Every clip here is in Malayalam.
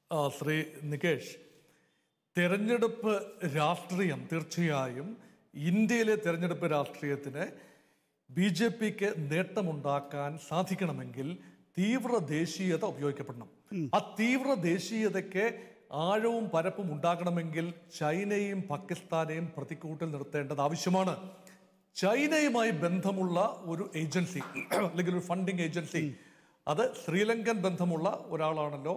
ശ്രീ നികേഷ്, തെരഞ്ഞെടുപ്പ് രാഷ്ട്രീയം തീർച്ചയായും ഇന്ത്യയിലെ തെരഞ്ഞെടുപ്പ് രാഷ്ട്രീയത്തിന് BJPക്ക് നേട്ടമുണ്ടാക്കാൻ സാധിക്കണമെങ്കിൽ തീവ്ര ദേശീയത ഉപയോഗിക്കപ്പെടണം. ആ തീവ്ര ദേശീയതയ്ക്ക് ആഴവും പരപ്പും ഉണ്ടാകണമെങ്കിൽ ചൈനയും പാകിസ്ഥാനെയും പ്രതിക്കൂട്ടിൽ നിർത്തേണ്ടത് ആവശ്യമാണ്. ചൈനയുമായി ബന്ധമുള്ള ഒരു ഏജൻസി അല്ലെങ്കിൽ ഒരു ഫണ്ടിങ് ഏജൻസി, അത് ശ്രീലങ്കൻ ബന്ധമുള്ള ഒരാളാണല്ലോ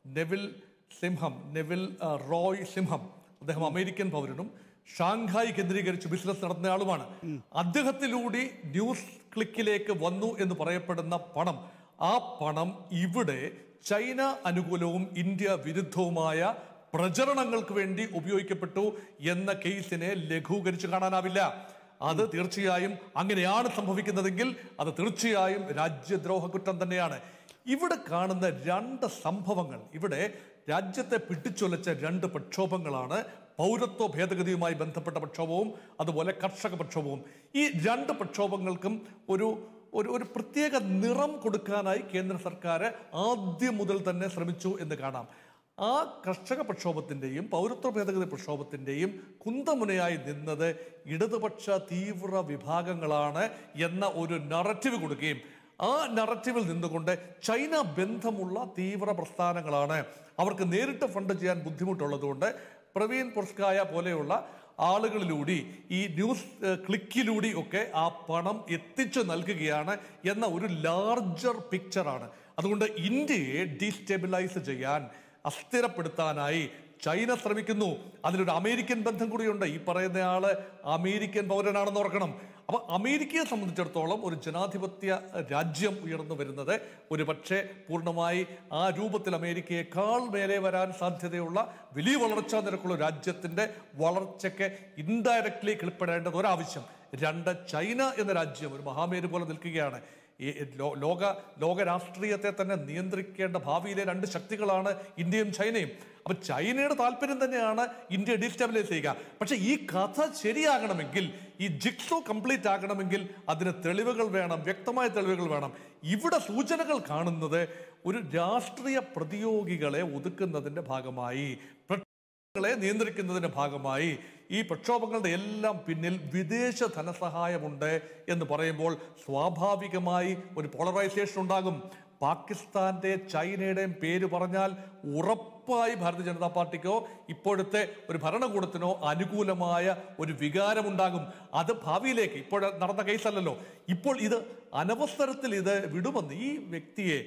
നെവിൽ റോയ് സിംഹം. അദ്ദേഹം അമേരിക്കൻ പൗരനും ഷാങ്ഹായ് കേന്ദ്രീകരിച്ച് ബിസിനസ് നടത്തുന്നയാളുമാണ്. അദ്ദേഹത്തിലൂടെ ന്യൂസ് ക്ലിക്കിലേക്ക് വന്നു എന്ന് പറയപ്പെടുന്ന പണം, ആ പണം ഇവിടെ ചൈന അനുകൂലവും ഇന്ത്യ വിരുദ്ധവുമായ പ്രചരണങ്ങൾക്ക് വേണ്ടി ഉപയോഗിക്കപ്പെട്ടു എന്ന കേസിനെ ലഘൂകരിച്ച് കാണാനാവില്ല. അത് തീർച്ചയായും അങ്ങനെയാണ് സംഭവിക്കുന്നതെങ്കിൽ അത് തീർച്ചയായും രാജ്യദ്രോഹ കുറ്റം തന്നെയാണ്. ഇവിടെ കാണുന്ന രണ്ട് സംഭവങ്ങൾ, ഇവിടെ രാജ്യത്തെ പിടിച്ചൊലച്ച രണ്ട് പ്രക്ഷോഭങ്ങളാണ്. പൗരത്വ ഭേദഗതിയുമായി ബന്ധപ്പെട്ട പ്രക്ഷോഭവും അതുപോലെ കർഷക പ്രക്ഷോഭവും. ഈ രണ്ട് പ്രക്ഷോഭങ്ങൾക്കും ഒരു പ്രത്യേക നിറം കൊടുക്കാനായി കേന്ദ്ര സർക്കാർ ആദ്യം മുതൽ തന്നെ ശ്രമിച്ചു എന്ന് കാണാം. ആ കർഷക പ്രക്ഷോഭത്തിൻ്റെയും പൗരത്വ ഭേദഗതി പ്രക്ഷോഭത്തിൻ്റെയും കുന്തമുനയായി നിന്നത് ഇടതുപക്ഷ തീവ്ര വിഭാഗങ്ങളാണ് എന്ന ഒരു നറേറ്റീവ് കൊടുക്കുകയും ആ നറേറ്റീവിൽ നിന്നുകൊണ്ട് ചൈന ബന്ധമുള്ള തീവ്ര പ്രസ്ഥാനങ്ങളാണ്, അവർക്ക് നേരിട്ട് ഫണ്ട് ചെയ്യാൻ ബുദ്ധിമുട്ടുള്ളതുകൊണ്ട് പ്രവീൺ പൊർസ്കായ പോലെയുള്ള ആളുകളിലൂടെ ഈ ന്യൂസ് ക്ലിക്കിലൂടെ ഒക്കെ ആ പണം എത്തിച്ചു നൽകുകയാണ് എന്ന ഒരു ലാർജർ പിക്ചറാണ്. അതുകൊണ്ട് ഇന്ത്യയെ ഡീസ്റ്റെബിലൈസ് ചെയ്യാൻ, അസ്ഥിരപ്പെടുത്താനായി ചൈന ശ്രമിക്കുന്നു. അതിലൊരു അമേരിക്കൻ ബന്ധം കൂടിയുണ്ട്. ഈ പറയുന്നയാള് അമേരിക്കൻ പൗരനാണെന്ന് ഓർക്കണം. അപ്പൊ അമേരിക്കയെ സംബന്ധിച്ചിടത്തോളം ഒരു ജനാധിപത്യ രാജ്യം ഉയർന്നു വരുന്നത് ഒരു പക്ഷേ പൂർണ്ണമായി ആ രൂപത്തിൽ അമേരിക്കയെക്കാൾ മേലെ വരാൻ സാധ്യതയുള്ള വലിയ വളർച്ചാ നിരക്കുള്ള രാജ്യത്തിന്റെ വളർച്ചയ്ക്ക് ഇൻഡയറക്ട്ലി കിളിപ്പെടേണ്ടത് ഒരാവശ്യം. രണ്ട്, ചൈന എന്ന രാജ്യം ഒരു മഹാമേരു പോലെ നിൽക്കുകയാണ്. ഈ ലോക രാഷ്ട്രീയത്തെ തന്നെ നിയന്ത്രിക്കേണ്ട ഭാവിയിലെ രണ്ട് ശക്തികളാണ് ഇന്ത്യയും ചൈനയും. അപ്പൊ ചൈനയുടെ താല്പര്യം തന്നെയാണ് ഇന്ത്യ ഡീസ്റ്റെബിലൈസ് ചെയ്യുക. പക്ഷെ ഈ കഥ ശരിയാകണമെങ്കിൽ, ഈ ജിക്സോ കംപ്ലീറ്റ് ആകണമെങ്കിൽ അതിന് തെളിവുകൾ വേണം, വ്യക്തമായ തെളിവുകൾ വേണം. ഇവിടെ സൂചനകൾ കാണുന്നത് ഒരു രാഷ്ട്രീയ പ്രതിയോഗികളെ ഒതുക്കുന്നതിന്റെ ഭാഗമായി, നിയന്ത്രിക്കുന്നതിന്റെ ഭാഗമായി ഈ പ്രക്ഷോഭങ്ങളുടെ എല്ലാം പിന്നിൽ വിദേശ ധനസഹായമുണ്ട് എന്ന് പറയുമ്പോൾ സ്വാഭാവികമായി ഒരു പോളറൈസേഷൻ ഉണ്ടാകും. പാകിസ്ഥാന്റെ ചൈനയുടെയും പേര് പറഞ്ഞാൽ ഉറപ്പായി ഭാരതീയ ജനതാ പാർട്ടിക്കോ ഇപ്പോഴത്തെ ഒരു ഭരണകൂടത്തിനോ അനുകൂലമായ ഒരു വികാരമുണ്ടാകും. അത് ഭാവിയിലേക്ക്, ഇപ്പോൾ നടന്ന കേസല്ലല്ലോ, ഇപ്പോൾ ഇത് അനവസരത്തിൽ ഇത് വിടുമെന്ന് ഈ വ്യക്തിയെ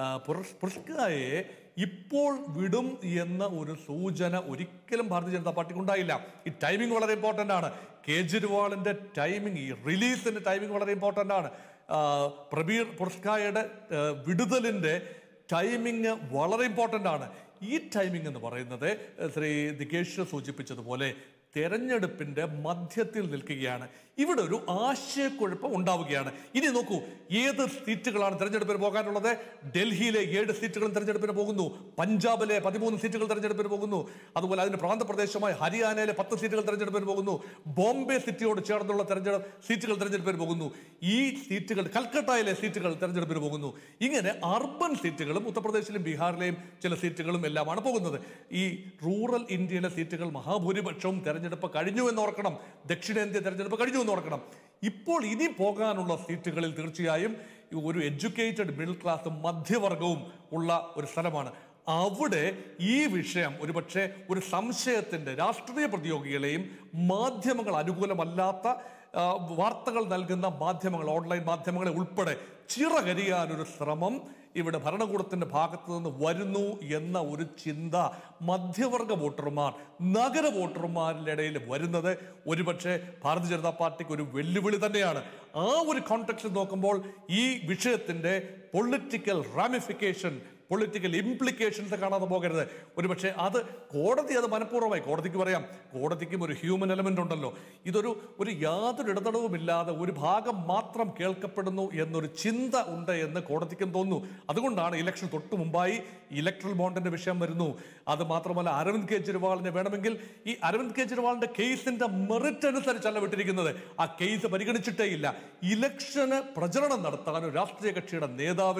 പൊർസ്കായെ ഇപ്പോൾ വിടും എന്ന ഒരു സൂചന ഒരിക്കലും ഭാരതീയ ജനതാ പാർട്ടിക്ക് ഉണ്ടായില്ല. ഈ ടൈമിംഗ് വളരെ ഇമ്പോർട്ടൻ്റ് ആണ്. കേജ്രിവാളിന്റെ ടൈമിംഗ്, ഈ റിലീസിന്റെ ടൈമിംഗ് വളരെ ഇമ്പോർട്ടൻ്റ് ആണ്. പ്രവീൺ പൊർസ്കായുടെ വിടുതലിന്റെ ടൈമിംഗ് വളരെ ഇമ്പോർട്ടൻ്റ് ആണ്. ഈ ടൈമിംഗ് എന്ന് പറയുന്നത് ശ്രീ നികേഷ് സൂചിപ്പിച്ചതുപോലെ തെരഞ്ഞെടുപ്പിന്റെ മധ്യത്തിൽ നിൽക്കുകയാണ്. ഇവിടെ ഒരു ആശയക്കുഴപ്പം ഉണ്ടാവുകയാണ്. ഇനി നോക്കൂ, ഏത് സീറ്റുകളാണ് തെരഞ്ഞെടുപ്പിന് പോകാനുള്ളത്? ഡൽഹിയിലെ 7 സീറ്റുകളും തെരഞ്ഞെടുപ്പിന് പോകുന്നു. പഞ്ചാബിലെ 13 സീറ്റുകൾ തെരഞ്ഞെടുപ്പിന് പോകുന്നു. അതുപോലെ അതിന് പ്രാന്തപ്രദേശമായ ഹരിയാനയിലെ 10 സീറ്റുകൾ തെരഞ്ഞെടുപ്പിന് പോകുന്നു. ബോംബെ സിറ്റിയോട് ചേർന്നുള്ള സീറ്റുകൾ തെരഞ്ഞെടുപ്പിന് പോകുന്നു. ഈ സീറ്റുകൾ, കൽക്കട്ടയിലെ സീറ്റുകൾ തെരഞ്ഞെടുപ്പിന് പോകുന്നു. ഇങ്ങനെ അർബൻ സീറ്റുകളും ഉത്തർപ്രദേശിലും ബീഹാറിലെയും ചില സീറ്റുകളും എല്ലാമാണ് പോകുന്നത്. ഈ റൂറൽ ഇന്ത്യയിലെ സീറ്റുകൾ മഹാഭൂരിപക്ഷവും തെരഞ്ഞെടുപ്പ് കഴിഞ്ഞു എന്നോർക്കണം. ദക്ഷിണേന്ത്യ തെരഞ്ഞെടുപ്പ് കഴിഞ്ഞു എന്നോർക്കണം. ഇപ്പോൾ ഇനി പോകാനുള്ള സീറ്റുകളിൽ തീർച്ചയായും ഒരു എഡ്യൂക്കേറ്റഡ് മിഡിൽ ക്ലാസ് മധ്യവർഗവും ഉള്ള ഒരു സ്ഥലമാണ്. അവിടെ ഈ വിഷയം ഒരുപക്ഷെ ഒരു സംശയത്തിന്റെ, രാഷ്ട്രീയ പ്രതിയോഗികളെയും മാധ്യമങ്ങൾ അനുകൂലമല്ലാത്ത വാർത്തകൾ നൽകുന്ന മാധ്യമങ്ങൾ, ഓൺലൈൻ മാധ്യമങ്ങളെ ഉൾപ്പെടെ ചിറകരിയാനൊരു ശ്രമം ഇവിടെ ഭരണകൂടത്തിന്റെ ഭാഗത്തു നിന്ന് വരുന്നു എന്ന ഒരു ചിന്ത മധ്യവർഗ വോട്ടർമാർ, നഗര വോട്ടർമാരുടെ ഇടയിൽ വരുന്നത് ഒരുപക്ഷെ ഭാരതീയ ജനതാ പാർട്ടിക്ക് ഒരു വെല്ലുവിളി തന്നെയാണ്. ആ ഒരു കോണ്ടെക്സ്റ്റ് നോക്കുമ്പോൾ ഈ വിഷയത്തിന്റെ പൊളിറ്റിക്കൽ റാമിഫിക്കേഷൻ, പൊളിറ്റിക്കൽ ഇംപ്ലിക്കേഷൻസ് കാണാതെ പോകരുത്. ഒരുപക്ഷെ അത് കോടതി അത് മനഃപൂർവ്വമായി, കോടതിക്ക് പറയാം, കോടതിക്കും ഒരു ഹ്യൂമൻ എലമെന്റ് ഉണ്ടല്ലോ. ഇതൊരു യാതൊരു ഇടതടവുമില്ലാതെ ഒരു ഭാഗം മാത്രം കേൾക്കപ്പെടുന്നു എന്നൊരു ചിന്ത ഉണ്ട് എന്ന് കോടതിക്കും തോന്നുന്നു. അതുകൊണ്ടാണ് ഇലക്ഷൻ തൊട്ട് മുമ്പായി ഇലക്ട്രൽ ബോണ്ടിന്റെ വിഷയം വരുന്നു. അത് മാത്രമല്ല, അരവിന്ദ് കെജ്രിവാളിനെ വേണമെങ്കിൽ ഈ അരവിന്ദ് കെജ്രിവാളിന്റെ കേസിന്റെ മെറിറ്റ് അനുസരിച്ചല്ല വിട്ടിരിക്കുന്നത്. ആ കേസ് പരിഗണിച്ചിട്ടേ ഇല്ല. ഇലക്ഷന് പ്രചരണം നടത്താൻ ഒരു രാഷ്ട്രീയ കക്ഷിയുടെ നേതാവിന്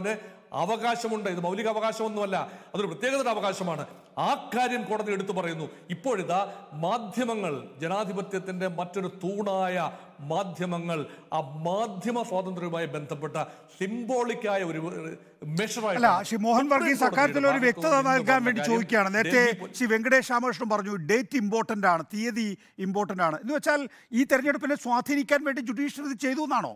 അവകാശമുണ്ട്. ഇത് മൗലിക അവകാശമൊന്നുമല്ല, അതൊരു പ്രത്യേകതയുടെ അവകാശമാണ്. ആ കാര്യം കോടതി എടുത്തു പറയുന്നു. ഇപ്പോഴിതാ മാധ്യമങ്ങൾ, ജനാധിപത്യത്തിന്റെ മറ്റൊരു തൂണായ മാധ്യമങ്ങൾ, ആ മാധ്യമ സ്വാതന്ത്ര്യവുമായി ബന്ധപ്പെട്ട സിംബോളിക്കായ ഒരു അല്ല, ശ്രീ മോഹൻ വർഗീസ് അക്കാര്യത്തിൽ ഒരു വ്യക്തത നൽകാൻ വേണ്ടി ചോദിക്കുകയാണ്. നേരത്തെ ശ്രീ വെങ്കടേഷ് രാമകൃഷ്ണൻ പറഞ്ഞു ഡേറ്റ് ഇമ്പോർട്ടന്റ് ആണ്, തീയതി ഇമ്പോർട്ടന്റ് ആണ് എന്ന് വെച്ചാൽ ഈ തെരഞ്ഞെടുപ്പിനെ സ്വാധീനിക്കാൻ വേണ്ടി ജുഡീഷ്യറി ഇത് ചെയ്തു എന്നാണോ?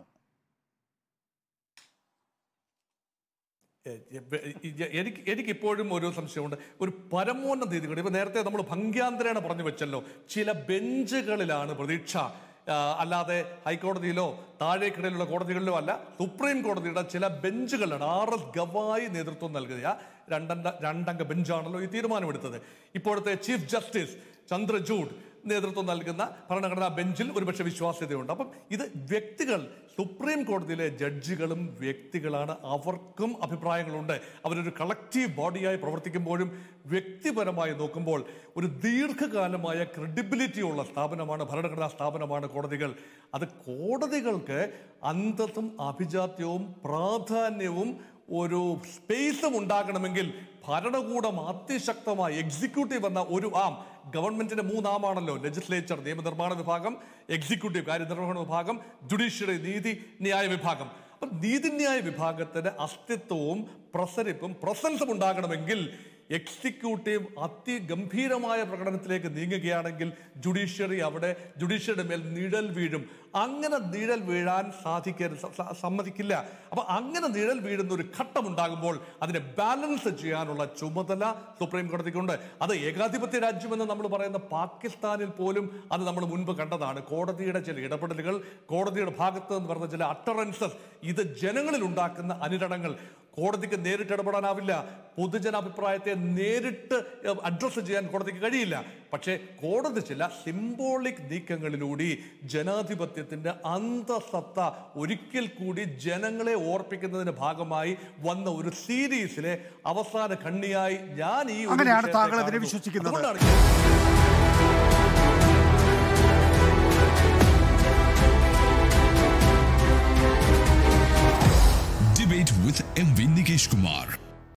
എനിക്കിപ്പോഴും ഒരു സംശയമുണ്ട്. ഒരു പരമോന്നത നീതികൾ ഇപ്പൊ നേരത്തെ നമ്മൾ ഭംഗ്യാന്തരേണ പറഞ്ഞു വെച്ചല്ലോ, ചില ബെഞ്ചുകളിലാണ് പ്രതീക്ഷ, അല്ലാതെ ഹൈക്കോടതിയിലോ താഴേക്കിടയിലുള്ള കോടതികളിലോ അല്ല, സുപ്രീം കോടതിയുടെ ചില ബെഞ്ചുകളിലാണ്. RS ഗവായി നേതൃത്വം നൽകിയ രണ്ടംഗ ബെഞ്ചാണല്ലോ ഈ തീരുമാനമെടുത്തത്. ഇപ്പോഴത്തെ ചീഫ് ജസ്റ്റിസ് ചന്ദ്രചൂഡ് നേതൃത്വം നൽകുന്ന ഭരണഘടനാ ബെഞ്ചിൽ ഒരുപക്ഷെ വിശ്വാസ്യതയുണ്ട്. അപ്പം ഇത് വ്യക്തികൾ, സുപ്രീം കോടതിയിലെ ജഡ്ജികളും വ്യക്തികളാണ്, അവർക്കും അഭിപ്രായങ്ങളുണ്ട്. അവരൊരു കളക്റ്റീവ് ബോഡിയായി പ്രവർത്തിക്കുമ്പോഴും വ്യക്തിപരമായി നോക്കുമ്പോൾ ഒരു ദീർഘകാലമായ ക്രെഡിബിലിറ്റി ഉള്ള സ്ഥാപനമാണ്, ഭരണഘടനാ സ്ഥാപനമാണ് കോടതികൾ. അത് കോടതികൾക്ക് അന്തസ്സും അഭിജാത്യവും പ്രാധാന്യവും ഒരു സ്പേസും ഉണ്ടാകണമെങ്കിൽ ഭരണകൂടം അതിശക്തമായി, എക്സിക്യൂട്ടീവ് എന്ന ഒരു ഗവൺമെന്റിന്റെ 3 ആമാണല്ലോ, ലെജിസ്ലേച്ചർ നിയമനിർമ്മാണ വിഭാഗം, എക്സിക്യൂട്ടീവ് കാര്യനിർവഹണ വിഭാഗം, ജുഡീഷ്യറി നീതി ന്യായ വിഭാഗം. അപ്പൊ നീതിന്യായ വിഭാഗത്തിന്റെ അസ്തിത്വവും പ്രസൻസും ഉണ്ടാകണമെങ്കിൽ എക്സിക്യൂട്ടീവ് അതിഗംഭീരമായ പ്രകടനത്തിലേക്ക് നീങ്ങുകയാണെങ്കിൽ ജുഡീഷ്യറിയുടെ മേൽ നിഴൽ വീഴും. അങ്ങനെ നിഴൽ വീഴാൻ സമ്മതിക്കില്ല. അപ്പൊ അങ്ങനെ നിഴൽ വീഴുന്ന ഒരു ഘട്ടം ഉണ്ടാകുമ്പോൾ അതിനെ ബാലൻസ് ചെയ്യാനുള്ള ചുമതല സുപ്രീം കോടതിക്കുണ്ട്. അത് ഏകാധിപത്യ രാജ്യമെന്ന് നമ്മൾ പറയുന്ന പാകിസ്ഥാനിൽ പോലും അത് നമ്മൾ മുൻപ് കണ്ടതാണ്. കോടതിയുടെ ചില ഇടപെടലുകൾ, കോടതിയുടെ ഭാഗത്ത് നിന്ന് പറഞ്ഞ ചില അട്ടറൻസസ്, ഇത് ജനങ്ങളിൽ ഉണ്ടാക്കുന്ന അനുരണങ്ങൾ. കോടതിക്ക് നേരിട്ട് ഇടപെടാനാവില്ല, പൊതുജനാഭിപ്രായത്തെ നേരിട്ട് അഡ്രസ്സ് ചെയ്യാൻ കോടതിക്ക് കഴിയില്ല. പക്ഷേ കോടതി ചില സിംബോളിക് നീക്കങ്ങളിലൂടെ ജനാധിപത്യത്തിന്റെ അന്തസത്ത ഒരിക്കൽ കൂടി ജനങ്ങളെ ഓർപ്പിക്കുന്നതിന്റെ ഭാഗമായി വന്ന ഒരു സീരീസിലെ അവസാന കണ്ണിയായി ഞാൻ ഈ അങ്ങനെയാണ് താങ്കൾ അതിനെ വിശ്വസിക്കുന്നത്.